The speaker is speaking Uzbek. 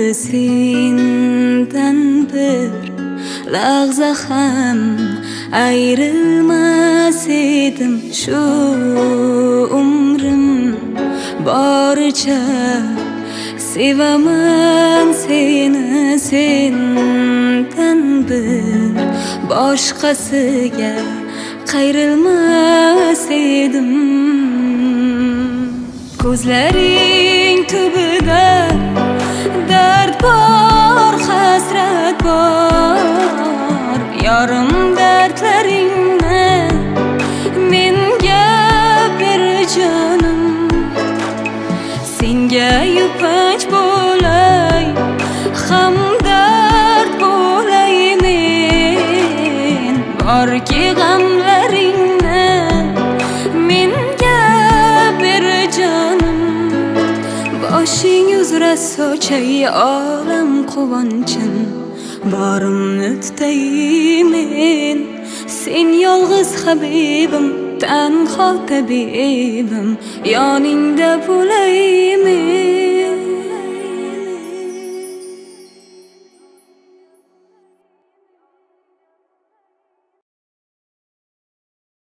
sendan bir lahza ham ayrilmas edim. Shu umrim boricha sevaman seni, sendan bir boshqasiga qayrilmas edim. Ko'zlaring tubida dard bor, hasrat bor. Yorim dardlaringni menga ber jonim. Senga yupanch bo'lay, hamdard bo'lay men. Borki g'amlaringni menga ber jonim. Boshing uzra sochay olam quvonchin, borimni tutay men. Sen yolg'iz habibim, tanho tabibim, yoningda bo'lay men.